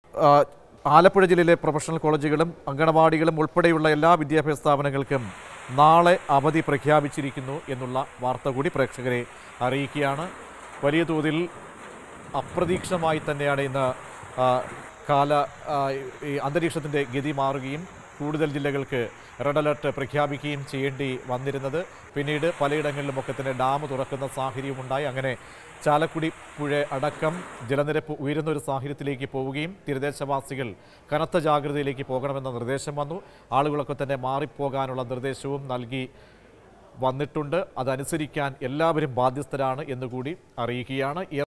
ആലപ്പുഴ ജില്ലയിലെ പ്രൊഫഷണൽ കോളേജുകളും അങ്കണവാടികളും ഉൾപ്പെടെയുള്ള എല്ലാ വിദ്യാഭ്യാസ സ്ഥാപനങ്ങൾക്കും നാളെ അവധി പ്രഖ്യാപിച്ചിരിക്കുന്നു എന്നുള്ള വാർത്ത കൂടി പ്രേക്ഷകരെ അറിയിക്കുകയാണ്. വലിയ തോതിൽ അപ്രതീക്ഷിതമായി തന്നെയാണ് ഇന്ന് അന്തരീക്ഷത്തിൻ്റെ ഗതി മാറുകയും കൂടുതൽ ജില്ലകൾക്ക് റെഡ് അലർട്ട് പ്രഖ്യാപിക്കുകയും ചെയ്യേണ്ടി വന്നിരുന്നത്. പിന്നീട് പലയിടങ്ങളിലുമൊക്കെ തന്നെ ഡാം തുറക്കുന്ന സാഹചര്യമുണ്ടായി. അങ്ങനെ ചാലക്കുടി പുഴ അടക്കം ജലനിരപ്പ് ഉയരുന്ന ഒരു സാഹചര്യത്തിലേക്ക് പോവുകയും തീരദേശവാസികൾ കനത്ത ജാഗ്രതയിലേക്ക് പോകണമെന്ന നിർദ്ദേശം വന്നു. ആളുകളൊക്കെ തന്നെ മാറിപ്പോകാനുള്ള നിർദ്ദേശവും നൽകി വന്നിട്ടുണ്ട്. അതനുസരിക്കാൻ എല്ലാവരും ബാധ്യസ്ഥരാണ് എന്നുകൂടി അറിയിക്കുകയാണ്.